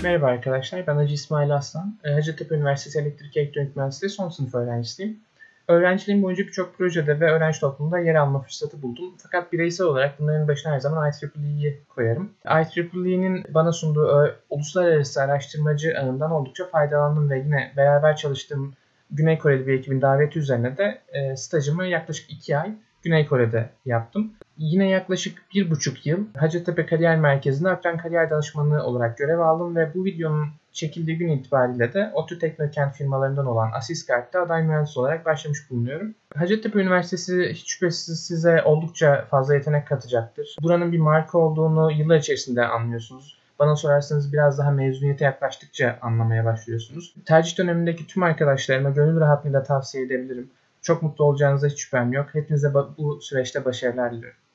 Merhaba arkadaşlar, ben Hacı İsmail Aslan. Hacettepe Üniversitesi Elektrik Elektronik Mühendisliği son sınıf öğrencisiyim. Öğrenciliğim boyunca birçok projede ve öğrenci toplumunda yer alma fırsatı buldum. Fakat bireysel olarak bunların başına her zaman IEEE'yi koyarım. IEEE'nin bana sunduğu uluslararası araştırmacı ağından oldukça faydalandım ve yine beraber çalıştığım Güney Koreli bir ekibin daveti üzerine de stajımı yaklaşık 2 ay Güney Kore'de yaptım. Yine yaklaşık 1,5 yıl Hacettepe Kariyer Merkezi'nde akran kariyer danışmanlığı olarak görev aldım ve bu videonun çekildiği gün itibariyle de ODTÜ Teknokent firmalarından olan Asiskart'ta aday mühendis olarak başlamış bulunuyorum. Hacettepe Üniversitesi hiç şüphesiz size oldukça fazla yetenek katacaktır. Buranın bir marka olduğunu yıllar içerisinde anlıyorsunuz. Bana sorarsanız biraz daha mezuniyete yaklaştıkça anlamaya başlıyorsunuz. Tercih dönemindeki tüm arkadaşlarıma gönül rahatlığıyla tavsiye edebilirim. Çok mutlu olacağınıza hiç şüphem yok. Hepinize bu süreçte başarılar diliyorum.